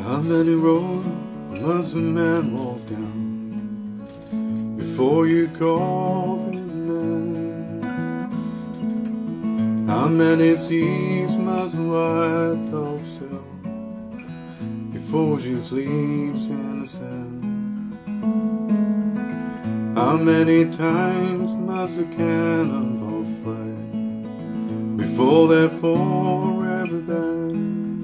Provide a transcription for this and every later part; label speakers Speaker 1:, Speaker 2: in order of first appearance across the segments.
Speaker 1: How many roads must a man walk down before you call his man? How many seas must a white dove sail before she sleeps in the sand? How many times must a cannonball fly before they're forever dead?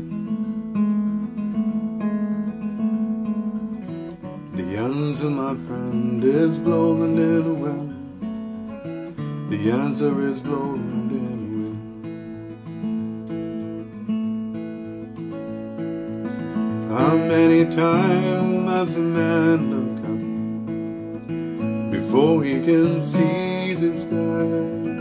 Speaker 1: The answer, my friend, is blowing in the wind. The answer is blowing in the wind. How many times must a man look up before he can see the sky?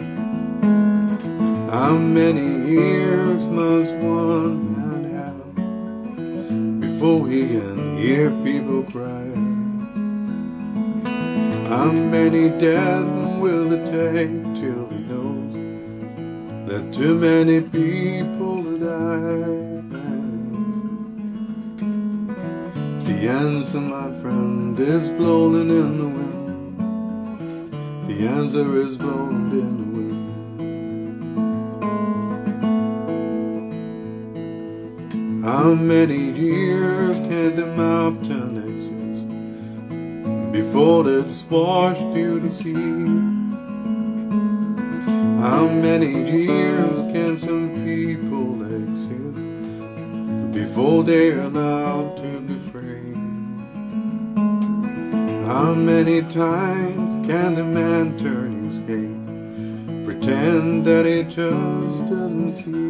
Speaker 1: How many ears must one man have before he can hear people cry? How many deaths will it take till he knows that too many people die? The answer, my friend, is blowing in the wind. The answer is blowing in the wind. How many years can the mountain exist before it's washed to the sea? How many years can some people exist before they're allowed to be free? How many times can a man turn his head, pretend that he just doesn't see?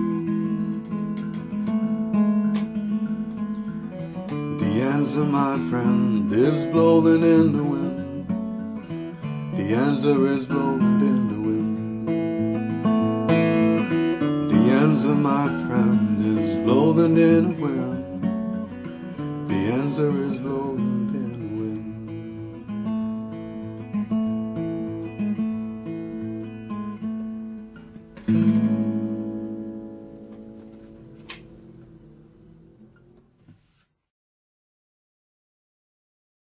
Speaker 1: The answer, my friend, is blowing in the wind. The answer is blowing in the wind. The answer, my friend, is blowing in the wind.